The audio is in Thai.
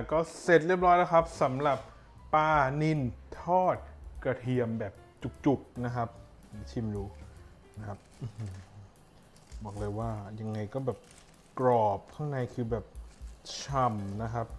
ก็เสร็จเรียบร้อยแล้วครับสำหรับปลานิลทอดกระเทียมแบบจุกๆนะครับชิมดูนะครับบอกเลยว่ายังไงก็แบบกรอบข้างในคือแบบฉ่ำนะครับ